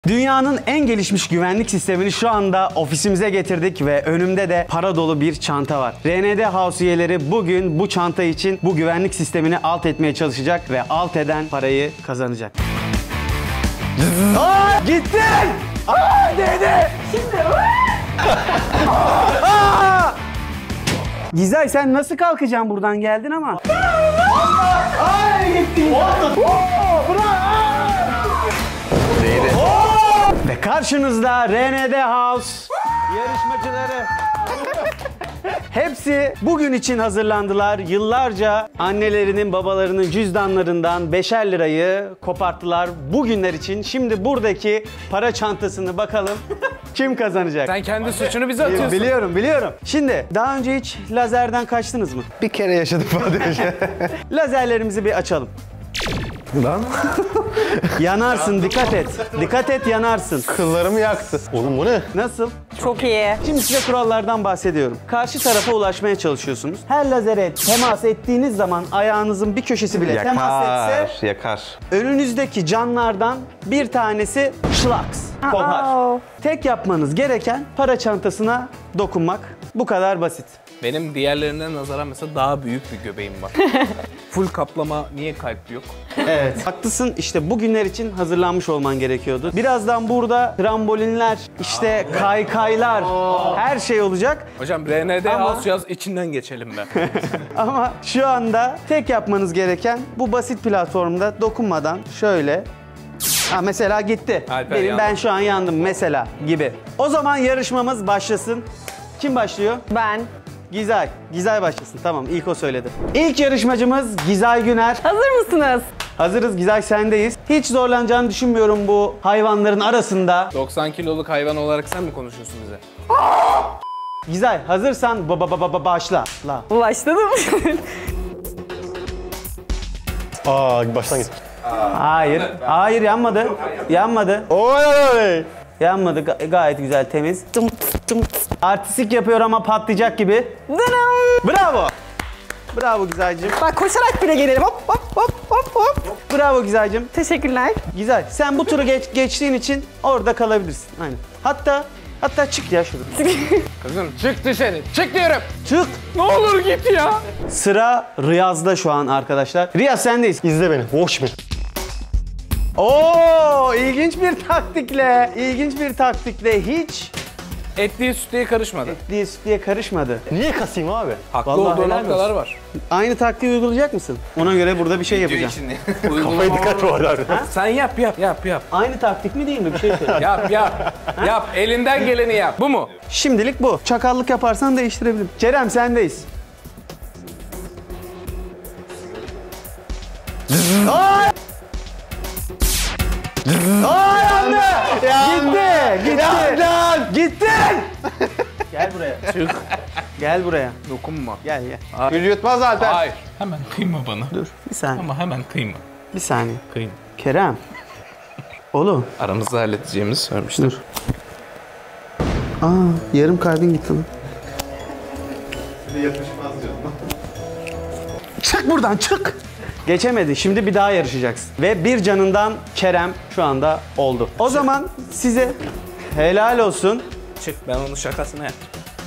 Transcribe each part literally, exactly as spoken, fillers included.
Dünyanın en gelişmiş güvenlik sistemini şu anda ofisimize getirdik ve önümde de para dolu bir çanta var. R N D House üyeleri bugün bu çanta için bu güvenlik sistemini alt etmeye çalışacak ve alt eden parayı kazanacak. Aa, gittin! Aa, değdi! Şimdi... Aa! Gizay, sen nasıl kalkacaksın buradan, geldin ama? Ay, gittin! Ve karşınızda R N D House yarışmacıları. Hepsi bugün için hazırlandılar. Yıllarca annelerinin, babalarının cüzdanlarından beşer lirayı koparttılar bugünler için. Şimdi buradaki para çantasını bakalım kim kazanacak? Sen kendi suçunu bize atıyorsun. Biliyorum, biliyorum. Şimdi daha önce hiç lazerden kaçtınız mı? Bir kere yaşadım falan. Lazerlerimizi bir açalım. Lan. Yanarsın, dikkat et. Dikkat et, yanarsın. Kıllarımı yaktı. Oğlum bu ne? Nasıl? Çok iyi. Şimdi size kurallardan bahsediyorum. Karşı tarafa ulaşmaya çalışıyorsunuz. Her lazere temas ettiğiniz zaman ayağınızın bir köşesi bile temas etse yakar. önünüzdeki canlardan bir tanesi şlaks kopar. Aa. Tek yapmanız gereken para çantasına dokunmak. Bu kadar basit. Benim diğerlerinden nazaran mesela daha büyük bir göbeğim var. Full kaplama, niye kalp yok? Evet. Haklısın, işte bugünler için hazırlanmış olman gerekiyordu. Birazdan burada trambolinler, işte kaykaylar, her şey olacak. Hocam R N D Ama- House yaz, içinden geçelim be. Ama şu anda tek yapmanız gereken bu basit platformda dokunmadan şöyle. Ha, mesela gitti. Alper Benim yandı. ben şu an yandım mesela gibi. O zaman yarışmamız başlasın. Kim başlıyor? Ben. Gizay. Gizay başlasın. Tamam, ilk o söyledi. İlk yarışmacımız Gizay Güner. Hazır mısınız? Hazırız Gizay, sendeyiz. Hiç zorlanacağını düşünmüyorum bu hayvanların arasında. doksan kiloluk hayvan olarak sen mi konuşuyorsun bize? Gizay, hazırsan baba baba baba başla. La. Başladım. Aa baştan git. Hayır. Hayır, yanmadı. Yanmadı. Oy oy. Yanmadı. Ga- gayet güzel, temiz. Artistik yapıyor ama patlayacak gibi. Bravo. Bravo Gizaycığım. Bak koşarak bile gelirim. Hop hop hop hop hop. Bravo Gizaycığım. Teşekkürler. Güzel. Sen bu turu geç, geçtiğin için orada kalabilirsin. Aynen. Hatta hatta çık ya şuradan. Kızım çık dışarı, çık diyorum. Çık. Ne olur git ya. Sıra Riyaz'da şu an arkadaşlar. Riyaz, sendeyiz. İzle beni. Watch me. Oo, ilginç bir taktikle, ilginç bir taktikle hiç Etliye sütlüye karışmadı. diye sütlüye karışmadı. Niye kasayım abi? Haklı Vallahi olduğu helal noktalar olsun. var. Aynı taktiği uygulayacak mısın? Ona göre burada bir şey yapacağım. Kafayı dikkat var abi. Sen yap yap yap yap. Aynı taktik mi değil mi? Bir şey söyle. Yap yap. Yap, elinden geleni yap. Bu mu? Şimdilik bu. Çakallık yaparsan değiştirebilirim. Kerem, sendeyiz. Ay! Ay yandı! Gitti! Gitti! Gittin! Gel buraya. Çık. Gel buraya. Dokunma. Gel gel. Gül yutmaz Alper. Hayır. Hemen kıyma bana. Dur bir saniye. Ama hemen kıyma. Bir saniye. Kıyma. Kerem. Oğlum. Aramızda halledeceğimizi söylemiştim. Dur. Aa, yarım kalbin gitti lan. Çık buradan, çık. Geçemedi. Şimdi bir daha yarışacaksın. Ve bir canından Kerem şu anda oldu. O zaman size helal olsun. Çık, ben onun şakasını yaptım.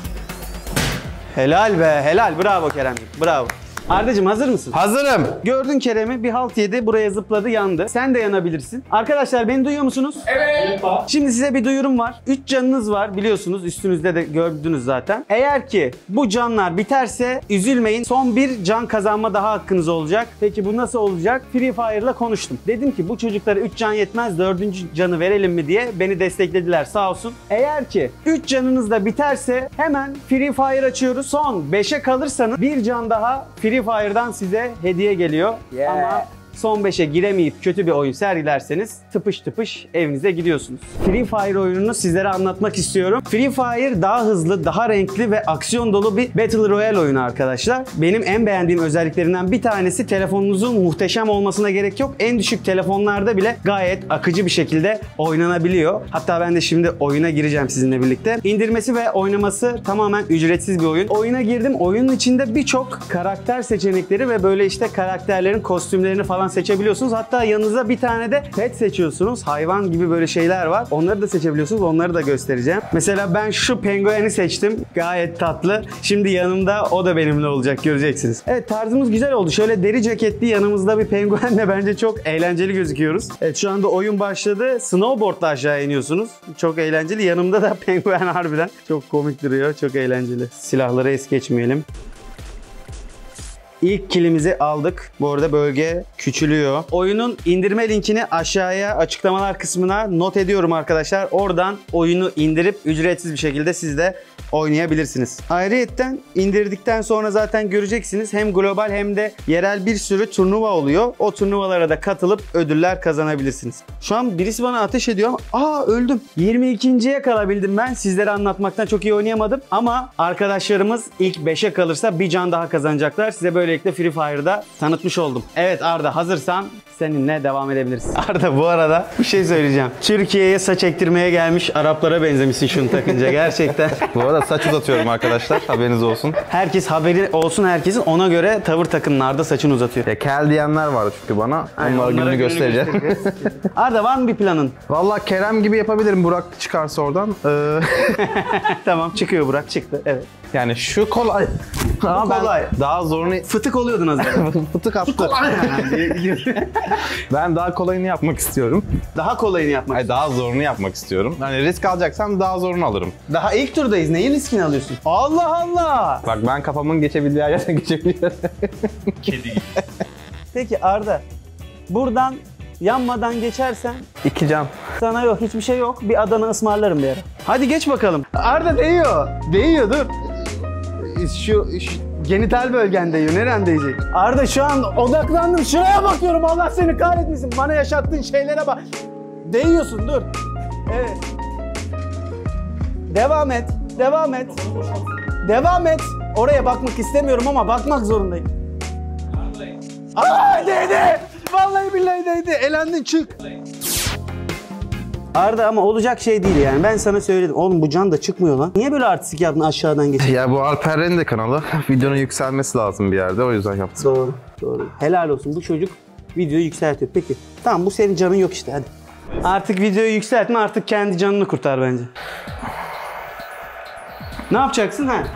Helal be, helal. Bravo Keremciğim, bravo. Ardacığım, hazır mısın? Hazırım. Gördün Kerem'i, bir halt yedi, buraya zıpladı, yandı. Sen de yanabilirsin. Arkadaşlar, beni duyuyor musunuz? Evet. Şimdi size bir duyurum var. üç canınız var biliyorsunuz, üstünüzde de gördünüz zaten. Eğer ki bu canlar biterse üzülmeyin. Son bir can kazanma daha hakkınız olacak. Peki bu nasıl olacak? Free Fire'la konuştum. Dedim ki bu çocuklara üç can yetmez, dördüncü canı verelim mi diye beni desteklediler sağ olsun. Eğer ki üç canınız da biterse hemen Free Fire açıyoruz. Son beşe kalırsanız bir can daha Free Fire'dan size hediye geliyor. Ama son beşe giremeyip kötü bir oyun sergilerseniz tıpış tıpış evinize gidiyorsunuz. Free Fire oyununu sizlere anlatmak istiyorum. Free Fire daha hızlı, daha renkli ve aksiyon dolu bir Battle Royale oyunu arkadaşlar. Benim en beğendiğim özelliklerinden bir tanesi telefonunuzun muhteşem olmasına gerek yok. En düşük telefonlarda bile gayet akıcı bir şekilde oynanabiliyor. Hatta ben de şimdi oyuna gireceğim sizinle birlikte. İndirmesi ve oynaması tamamen ücretsiz bir oyun. Oyuna girdim. Oyunun içinde birçok karakter seçenekleri ve böyle işte karakterlerin kostümlerini falan falan seçebiliyorsunuz. Hatta yanınıza bir tane de pet seçiyorsunuz. Hayvan gibi böyle şeyler var. Onları da seçebiliyorsunuz. Onları da göstereceğim. Mesela ben şu pengueni seçtim. Gayet tatlı. Şimdi yanımda o da benimle olacak. Göreceksiniz. Evet, tarzımız güzel oldu. Şöyle deri ceketli yanımızda bir penguenle bence çok eğlenceli gözüküyoruz. Evet, şu anda oyun başladı. Snowboardla aşağı iniyorsunuz. Çok eğlenceli. Yanımda da penguen harbiden. Çok komik duruyor. Çok eğlenceli. Silahları es geçmeyelim. İlk kilimizi aldık. Bu arada bölge küçülüyor. Oyunun indirme linkini aşağıya açıklamalar kısmına not ediyorum arkadaşlar. Oradan oyunu indirip ücretsiz bir şekilde siz de oynayabilirsiniz. Ayrıyetten indirdikten sonra zaten göreceksiniz. Hem global hem de yerel bir sürü turnuva oluyor. O turnuvalara da katılıp ödüller kazanabilirsiniz. Şu an birisi bana ateş ediyor ama aa öldüm. yirmi ikinciye kalabildim ben. Sizlere anlatmaktan çok iyi oynayamadım. Ama arkadaşlarımız ilk beşe kalırsa bir can daha kazanacaklar. Size böylelikle Free Fire'da tanıtmış oldum. Evet Arda, hazırsan seninle devam edebiliriz. Arda, bu arada bir şey söyleyeceğim. Türkiye'ye saç ektirmeye gelmiş Araplara benzemişsin şunu takınca gerçekten. Bu arada saç uzatıyorum arkadaşlar, haberiniz olsun. Herkes haberi olsun herkesin, ona göre tavır takının, Arda saçını uzatıyor. Ya kel diyenler vardı çünkü bana. Aynen, onlara onlara gününü gününü göstereceğim. göstereceğiz. Arda, var mı bir planın? Vallahi Kerem gibi yapabilirim, Burak çıkarsa oradan. Ee, Tamam, çıkıyor Burak, çıktı. Evet. yani şu kolay. Ama ben kolay. daha zorunu... Fıtık oluyordun az önce. Fıtık attı. Ben daha kolayını yapmak istiyorum. Daha kolayını yapmak. Hayır, daha zorunu yapmak istiyorum. Hani risk alacaksam daha zorunu alırım. Daha ilk turdayız. Neyin riskini alıyorsun? Allah Allah! Bak ben kafamın geçebildiği yerden geçebiliyorum. Peki Arda, buradan yanmadan geçersen İki can. sana yok, hiçbir şey yok. Bir Adana ısmarlarım bir ara. Hadi geç bakalım. Arda değiyor. Değiyor, dur. Şu, şu genital bölgen değiyor. Neren değecek? Arda, şu an odaklandım. Şuraya bakıyorum. Allah seni kahretmesin. Bana yaşattığın şeylere bak. Değiyorsun, dur. Evet. Devam et. Devam et. Devam et. Oraya bakmak istemiyorum ama bakmak zorundayım. Aa, değdi. Vallahi billahi değdi. Elendin, çık. Arda, ama olacak şey değil yani. Ben sana söyledim. Oğlum bu can da çıkmıyor lan. Niye böyle artistik yaptın aşağıdan geçin? Ya bu Alper'in de kanalı. Videonun yükselmesi lazım bir yerde, o yüzden yaptım. Doğru. Doğru. Helal olsun. Bu çocuk videoyu yükseltiyor. Peki. Tamam, bu senin canın yok işte, hadi. Artık videoyu yükseltme, artık kendi canını kurtar bence. Ne yapacaksın ha?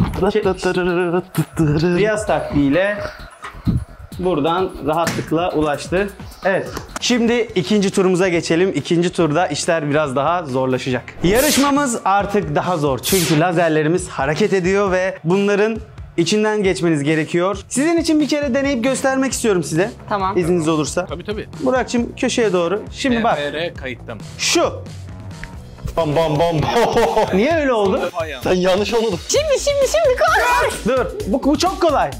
Riyaz taktiğiyle buradan rahatlıkla ulaştı. Evet. Şimdi ikinci turumuza geçelim. İkinci turda işler biraz daha zorlaşacak. Yarışmamız artık daha zor. Çünkü lazerlerimiz hareket ediyor ve bunların içinden geçmeniz gerekiyor. Sizin için bir kere deneyip göstermek istiyorum size. Tamam. İzniniz olursa. Tabii tabii. Burak'cığım köşeye doğru. Şimdi bak. B R kayıtta mı? Şu. Bam bam bam. Niye öyle oldu? Sen yanlış anladın. Şimdi şimdi şimdi koy. Dur. Bu, bu çok kolay.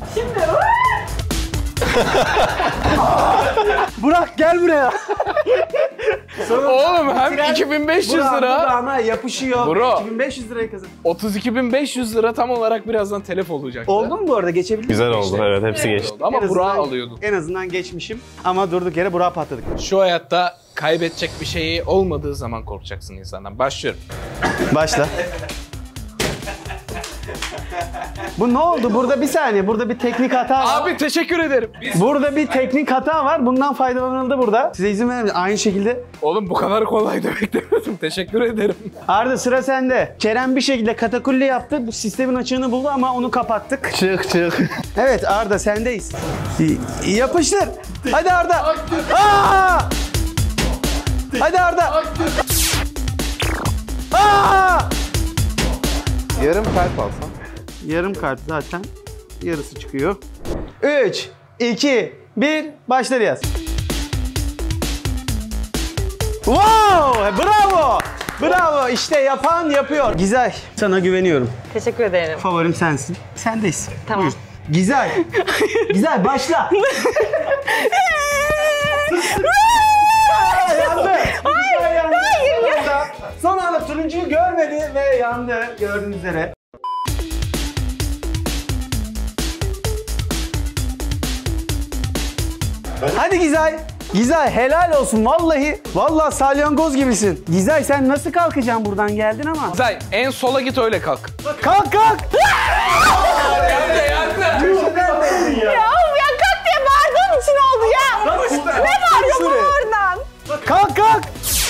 Burak gel buraya. Oğlum hem iki bin beş yüz Burak lira, dudağına yapışıyor. Bro. iki bin beş yüz lirayı kazan. otuz iki bin beş yüz lira tam olarak birazdan telef olacak. Oldu mu bu arada? Geçebildin mi? Güzel oldu, evet, hepsi geçti. Ama En Burak'ı azından- alıyordum. En azından geçmişim. Ama durduk yere Burak'a patladık. Şu hayatta kaybedecek bir şeyi olmadığı zaman korkacaksın insandan. Başlıyorum. Başla. Bu ne oldu? Burada bir saniye. Burada bir teknik hata var. Abi teşekkür ederim. Burada bir teknik hata var. Bundan faydalanıldı burada. Size izin verir misiniz? Aynı şekilde. Oğlum bu kadar kolay da beklemiyordum. Teşekkür ederim. Arda, sıra sende. Kerem bir şekilde katakulli yaptı. Bu sistemin açığını buldu ama onu kapattık. Çık çık. Evet Arda, sendeyiz. Y- yapıştır. Hadi Arda. Aa! Hadi Arda. Aa! Yarım kalp alsam. Yarım kart zaten. Yarısı çıkıyor. üç, iki, bir, başla Riyaz. Wow! Bravo! Bravo! İşte yapan yapıyor. Gizay, sana güveniyorum. Teşekkür ederim. Favorim sensin. Sendeyiz. Tamam. Buyur. Gizay. Gizay başla. yandı. Gizay yandı. Hayır. Son anda turuncuyu görmedi ve yandı. Gördüğünüz üzere. Hadi Gizay. Gizay helal olsun vallahi. Vallahi salyangoz gibisin. Gizay, sen nasıl kalkacaksın buradan, geldin ama. Zay en sola git öyle kalk. Kalk kalk. Yandı yandı. Ya oğlum ya kalk diye bağırdığım için oldu ya. Ne var yok oradan? Kalk kalk.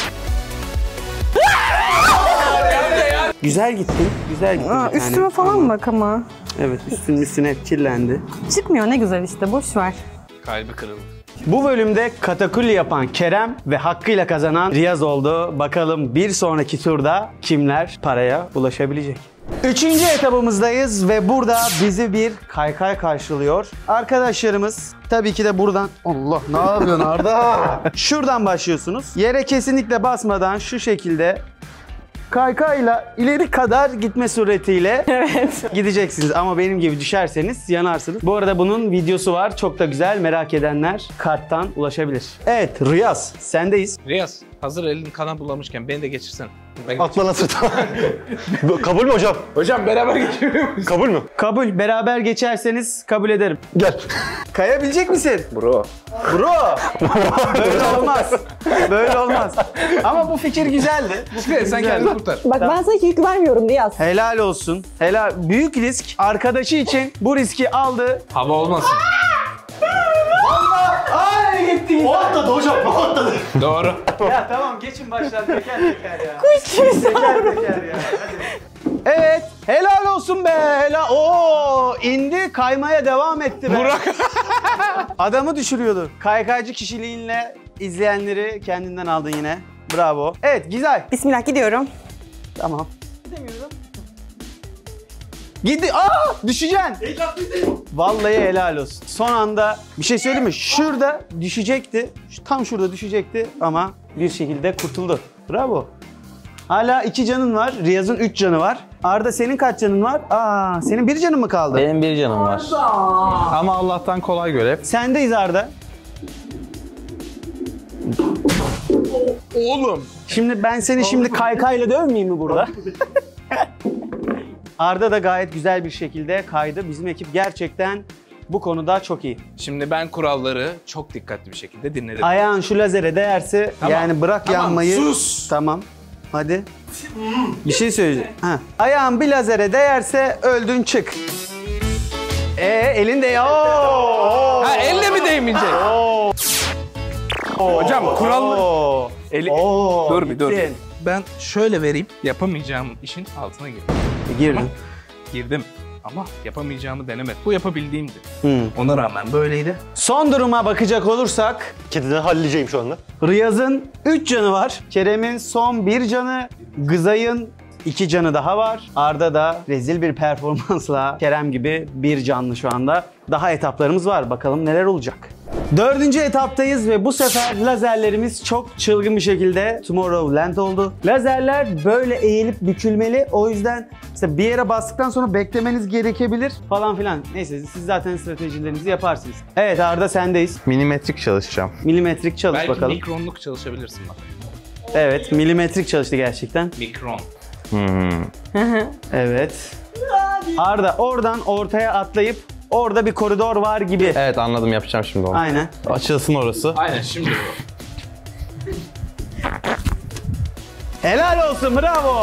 Güzel gittin. Güzel gittin. Aa, bir tane. üstüme falan mı bak ama? Evet, üstünün üstüne hep kirlendi. Çıkmıyor, ne güzel işte, boş ver. Kalbi kırıldı. Bu bölümde katakulli yapan Kerem ve hakkıyla kazanan Riyaz oldu. Bakalım bir sonraki turda kimler paraya ulaşabilecek? Üçüncü etabımızdayız ve burada bizi bir kaykay karşılıyor. Arkadaşlarımız tabii ki de buradan... Allah, ne yapıyorsun Arda? Şuradan başlıyorsunuz. Yere kesinlikle basmadan şu şekilde kaykayla ileri kadar gitme suretiyle Evet. gideceksiniz. Ama benim gibi düşerseniz yanarsınız. Bu arada bunun videosu var. Çok da güzel. Merak edenler karttan ulaşabilir. Evet, Riyaz sendeyiz. Riyaz, hazır elin kana bulamışken beni de geçirsen. Ben Atla nasıl? Kabul mü hocam? Hocam beraber geçiriyor muyuz? Kabul mü? Kabul. Beraber geçerseniz kabul ederim. Gel. Kayabilecek misin? Bro. Bro! Böyle olmaz. Böyle olmaz. Ama bu fikir güzeldi. Bu fikir Sen güzeldi. kendini kurtar. Bak ben sana yük vermiyorum Riyaz. Helal olsun. Helal. Büyük risk. Arkadaşı için bu riski aldı. Hava olmasın. Ay gitti. O atladı hocam. O atladı. Doğru. Ya tamam, geçin baştan teker teker ya. Kuş gibi teker teker ya. Hadi. Evet. Helal olsun be. Helal. Oo, indi, kaymaya devam etti be. Burak. Adamı düşürüyordu. Kaykaycı kişiliğinle izleyenleri kendinden aldın yine. Bravo. Evet, güzel. Bismillah, gidiyorum. Tamam. Gidemiyorum. Gidi. Aa, düşeceksin. Vallahi helal olsun. Son anda bir şey söyleyeyim mi? Şurada düşecekti. Şu- Tam şurada düşecekti ama bir şekilde kurtuldu. Bravo. Hala iki canın var. Riyaz'ın üç canı var. Arda, senin kaç canın var? Aa, senin bir canın mı kaldı? Benim bir canım var. Ama Allah'tan kolay görev. Sendeyiz Arda. Oğlum. Şimdi ben seni şimdi kaykayla dövmeyeyim mi burada? Arda da gayet güzel bir şekilde kaydı. Bizim ekip gerçekten bu konuda çok iyi. Şimdi ben kuralları çok dikkatli bir şekilde dinledim. Ayağın şu lazere değerse Tamam, yani bırak tamam, yanmayı. sus. Tamam. Hadi. Bir şey söyleyeceğim. Ha. Ayağın bir lazere değerse öldün, çık. Ee elinde ya. Oo. Ha, elle mi değmeyecek? Hocam kuralları... Oo. Eli... Oo, Dur bir dur. gittin. Ben şöyle vereyim. Yapamayacağım işin altına girdim. Girdin. Girdim. Ama yapamayacağımı denemedim. Bu yapabildiğimdi. Hmm. Ona rağmen böyleydi. Son duruma bakacak olursak Kediden halledeceğim şu anda. Riyaz'ın üç canı var. Kerem'in son bir canı. Gızay'ın iki canı daha var. Arda da rezil bir performansla Kerem gibi bir canlı şu anda. Daha etaplarımız var. Bakalım neler olacak. Dördüncü etaptayız ve bu sefer lazerlerimiz çok çılgın bir şekilde Tomorrowland oldu. Lazerler böyle eğilip bükülmeli. O yüzden işte bir yere bastıktan sonra beklemeniz gerekebilir falan filan. Neyse, siz zaten stratejilerinizi yaparsınız. Evet Arda, sendeyiz. Milimetrik çalışacağım. Milimetrik çalış Belki bakalım. mikronluk çalışabilirsin bak. Evet, milimetrik çalıştı gerçekten. Mikron. Evet. Arda, oradan ortaya atlayıp orada bir koridor var gibi. Evet, anladım, yapacağım şimdi onu. Aynen. Açılsın orası. Aynen şimdi bu. Helal olsun, bravo.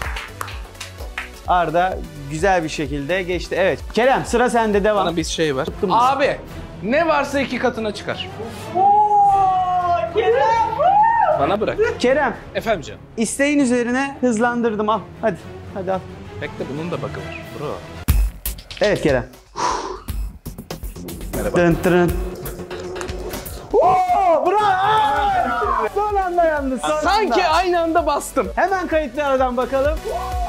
Arda güzel bir şekilde geçti. Evet. Kerem, sıra sende, devam. Bana bir şey var. mı? Abi ne varsa iki katına çıkar. Bana bırak. Kerem, Efendim canım. isteğin üzerine hızlandırdım, al. Hadi. Hadi al. Bekle, bunun da bakı var. Bro. Evet Kerem. Merhaba. Dın tırın. Oo, bravo. Son anda yandı, son Sanki anda. aynı anda bastım. Hemen kayıtlardan bakalım.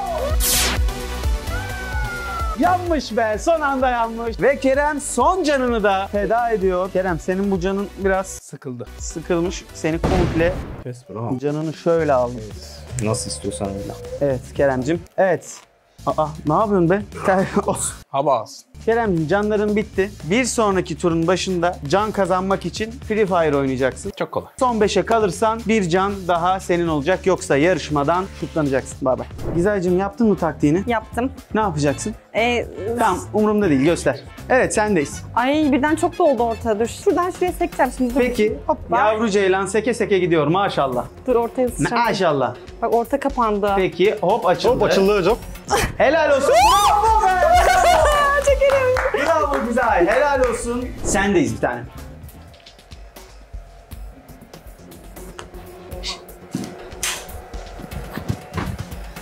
Yanmış be, son anda yanmış. Ve Kerem son canını da feda ediyor. Kerem, senin bu canın biraz Sıkıldı. sıkılmış. Seni komple Kes bro. canını şöyle aldım. Nasıl istiyorsan öyle. Evet Keremcim. Evet. Aa, ne yapıyorsun be? Hava alsın. Keremcim, canların bitti. Bir sonraki turun başında can kazanmak için Free Fire oynayacaksın. Çok kolay. Son beşe kalırsan bir can daha senin olacak. Yoksa yarışmadan şutlanacaksın. Bay bay. Gizaycığım, yaptın mı taktiğini? Yaptım. Ne yapacaksın? Ee, Tamam, umurumda değil, göster. Evet, sendeyiz. Ay birden çok doldu ortada. Dur şuradan şuraya sekeceğim şimdi. Dur. Peki, Hoppa. yavru ceylan seke seke gidiyor maşallah. Dur ortaya sıçrayım. Maşallah. Bak orta kapandı. Peki, hop açıldı. Hop açıldı hocam. Helal olsun. Bravo be. Çekelim. Bravo güzel. Helal olsun. Sendeyiz bir tane.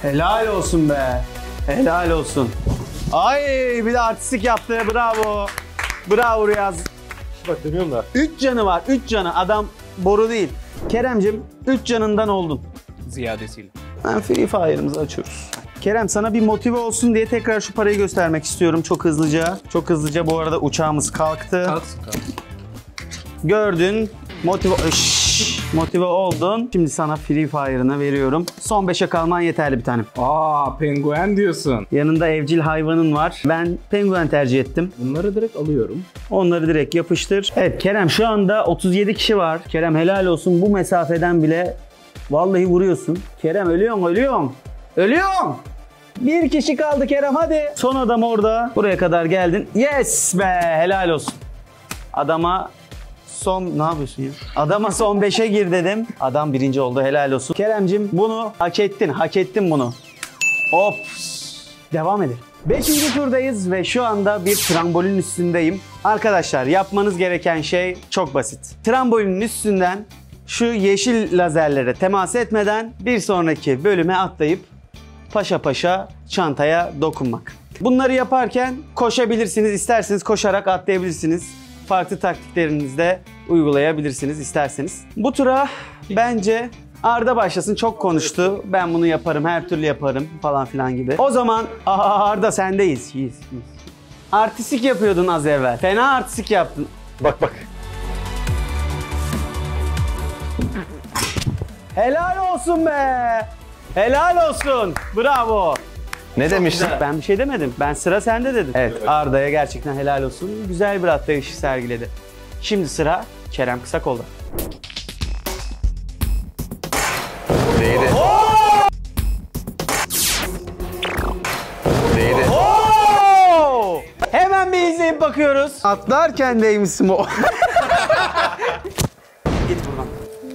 Helal olsun be. Helal olsun. Ay bir de artistik yaptı. Bravo. Bravo Riyaz. Bak demiyorum da. üç canı var. üç canı. Adam boru değil. Keremcim üç canından oldun. Ziyadesiyle. Ben Free Fire'ımızı açıyoruz. Kerem sana bir motive olsun diye tekrar şu parayı göstermek istiyorum çok hızlıca. Çok hızlıca bu arada uçağımız kalktı. Kalksın kalksın. Gördün. Motive, Şşş, motive oldun. Şimdi sana Free Fire'ını veriyorum. Son beşe kalman yeterli bir tanem. Aa, penguen diyorsun. Yanında evcil hayvanın var. Ben penguen tercih ettim. Bunları direkt alıyorum. Onları direkt yapıştır. Evet Kerem şu anda otuz yedi kişi var. Kerem helal olsun bu mesafeden bile vallahi vuruyorsun. Kerem ölüyorsun ölüyorsun. Ölüyorsun. Bir kişi kaldı Kerem hadi. Son adam orada. Buraya kadar geldin. Yes be helal olsun. Adama son ne yapıyorsun ya? Adama son beşe gir dedim. Adam birinci oldu helal olsun. Keremcim bunu hak ettin. Hak ettin bunu. Ops. Devam edelim. Beşinci turdayız ve şu anda bir trambolin üstündeyim. Arkadaşlar yapmanız gereken şey çok basit. Trambolinin üstünden şu yeşil lazerlere temas etmeden bir sonraki bölüme atlayıp paşa paşa çantaya dokunmak. Bunları yaparken koşabilirsiniz. İsterseniz koşarak atlayabilirsiniz. Farklı taktiklerinizi de uygulayabilirsiniz isterseniz. Bu tura bence Arda başlasın. Çok konuştu. Ben bunu yaparım, her türlü yaparım falan filan gibi. O zaman Aa, Arda sendeyiz. Yes, yes. Artistik yapıyordun az evvel. Fena artistik yaptın. Bak bak. Helal olsun be. Helal olsun. Bravo. Ne demiştin? Ben bir şey demedim. Ben sıra sende dedim. Evet, Arda'ya gerçekten helal olsun. Güzel bir atlayışı sergiledi. Şimdi sıra Kerem Kısakol'da. Değdi. Değdi. Oo! Hemen bir izleyip bakıyoruz. Atlarken değmişsin o. Git buradan.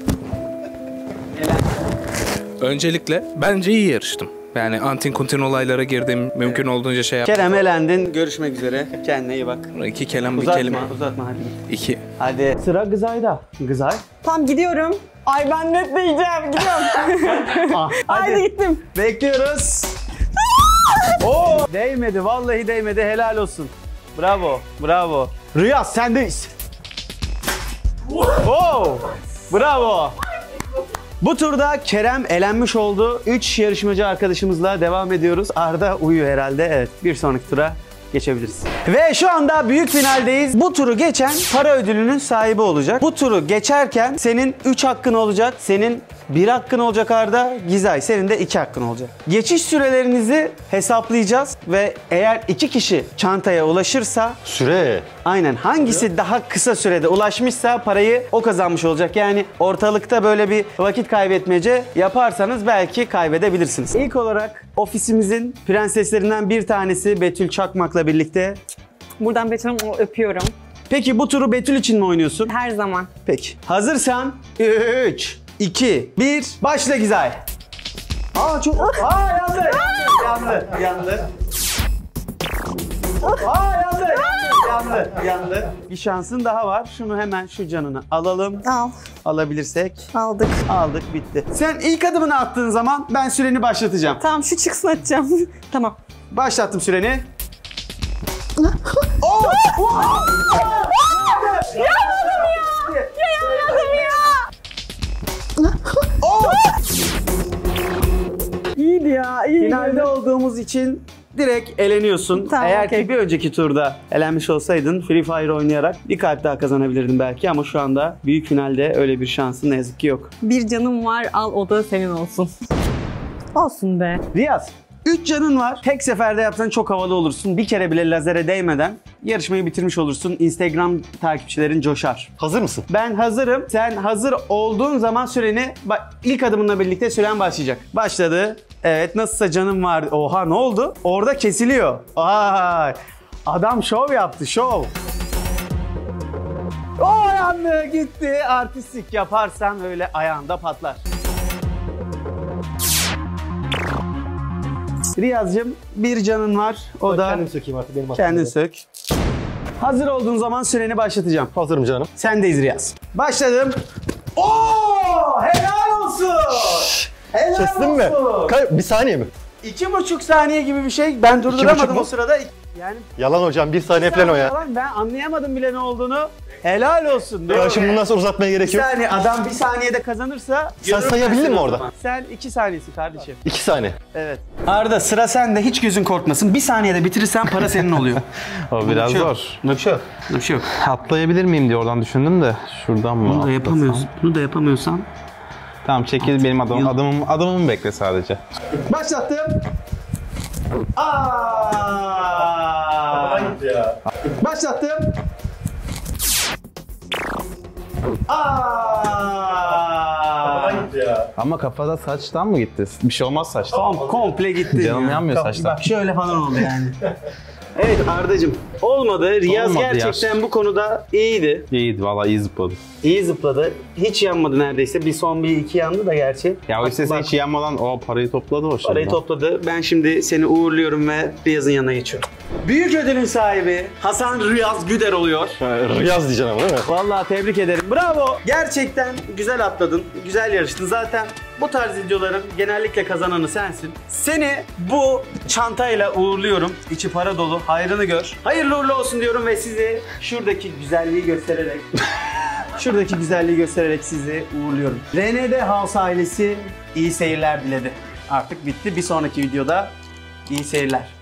Öncelikle bence iyi yarıştım. Yani antin kuntin olaylara girdim. Mümkün olduğunca şey yaptım. Kerem elendin. Görüşmek üzere. Kendine iyi bak. İki kelam bir Uzatma, kelime. uzatma hadi. İki. Hadi. Sıra Gızay'da. Gızay. Tamam gidiyorum. Ay ben net diyeceğim. Gidiyorum. Ah, Haydi gittim. Bekliyoruz. Oo! Değmedi. Vallahi değmedi. Helal olsun. Bravo. Bravo. Riyaz sendeyiz. Oo! Bravo. Bu turda Kerem elenmiş oldu. üç yarışmacı arkadaşımızla devam ediyoruz. Arda uyuyor herhalde. Evet, bir sonraki tura geçebiliriz. Ve şu anda büyük finaldeyiz. Bu turu geçen para ödülünün sahibi olacak. Bu turu geçerken senin üç hakkın olacak. Senin bir hakkın olacak Arda. Gizay senin de iki hakkın olacak. Geçiş sürelerinizi hesaplayacağız ve eğer iki kişi çantaya ulaşırsa Süre. aynen hangisi daha kısa sürede ulaşmışsa parayı o kazanmış olacak. Yani ortalıkta böyle bir vakit kaybetmece yaparsanız belki kaybedebilirsiniz. İlk olarak ofisimizin prenseslerinden bir tanesi Betül Çakmak'la birlikte. Buradan Betül'ü öpüyorum. Peki bu turu Betül için mi oynuyorsun? Her zaman. Peki. Hazırsan üç, iki, bir, başla Gizay. Aa çok... Aa yandı, yandı, yandı, yandı. Aa yandı, yandı, yandı, yandı. Bir şansın daha var. Şunu hemen şu canını alalım. Al. Alabilirsek. Aldık. Aldık, bitti. Sen ilk adımını attığın zaman ben süreni başlatacağım. Tamam şu çıksın atacağım. Tamam. Başlattım süreni. Oh! Yanmadım ya! Ya yanmadım ya! Oh! İyiydi ya, iyiydi. Finalde olduğumuz için direkt eleniyorsun. Tamam, Eğer okey. ki bir önceki turda elenmiş olsaydın Free Fire oynayarak bir kalp daha kazanabilirdin belki ama şu anda büyük finalde öyle bir şansın ne yazık ki yok. Bir canım var, al o da senin olsun. Olsun be. Riyaz, üç canın var. Tek seferde yapsan çok havalı olursun. Bir kere bile lazere değmeden yarışmayı bitirmiş olursun. Instagram takipçilerin coşar. Hazır mısın? Ben hazırım. Sen hazır olduğun zaman süreni bak, ilk adımınla birlikte süren başlayacak. Başladı. Evet nasılsa canım var. Oha ne oldu? Orada kesiliyor. Ay. Adam şov yaptı şov. O yandı gitti. Artistik yaparsan öyle ayağında patlar. Riyaz'cığım bir canın var. O da Kendim sökeyim artık benim kendin aklımda. sök. Hazır olduğun zaman süreni başlatacağım. Hazırım canım. Sendeyiz Riyaz. Başladım. Oo! Helal olsun. Helal Kestin mi? olsun. Kay- bir saniye mi? iki buçuk saniye gibi bir şey. Ben durduramadım mu? o sırada. Yani Yalan hocam bir saniye falan o ya. falan ben anlayamadım bile ne olduğunu. Helal olsun. Ya Doğru. şimdi bundan sonra uzatmaya Bir gerek yok. saniye adam bir saniyede kazanırsa Sen görür sayabildin müsün mi o orada? zaman? Sen iki saniyesi kardeşim. İki saniye. Evet. Arda sıra sende, hiç gözün korkmasın. Bir saniyede bitirirsen para senin oluyor. O biraz şey yok. zor. Bunda bir şey yok. Bunda bir şey yok. Atlayabilir miyim diye oradan düşündüm de. Şuradan mı? Bunu da atlasam? yapamıyorsun. Bunu da yapamıyorsan. Tamam çekil benim adamım. Adamım, adamımı bekle sadece. Başlattım. Aa! Başlattım. Aa! Ama kafada saçtan mı gitti? Bir şey olmaz saçtan. Kom komple gitti. Canım ya. yanmıyor Kaf- saçtan. Bak şöyle falan oldu yani. Evet Arda'cığım. Olmadı. Riyaz Olmadı gerçekten ya. bu konuda iyiydi. İyiydi valla iyi zıpladı. İyi zıpladı. Hiç yanmadı neredeyse. Bir son bir iki yandı da gerçi. Ya o Bak, istese bak, hiç yanmadan o parayı topladı o şimdi. parayı topladı. Ben şimdi seni uğurluyorum ve Riyaz'ın yanına geçiyorum. Büyük ödülün sahibi Hasan Riyaz Güder oluyor. Riyaz diyeceksin ama değil mi? Vallahi tebrik ederim. Bravo. Gerçekten güzel atladın. Güzel yarıştın. Zaten bu tarz videoların genellikle kazananı sensin. Seni bu çantayla uğurluyorum. İçi para dolu. Hayrını gör. Hayırlı uğurlu olsun diyorum ve sizi şuradaki güzelliği göstererek şuradaki güzelliği göstererek sizi uğurluyorum. R N D House ailesi iyi seyirler diledi. Artık bitti. Bir sonraki videoda iyi seyirler.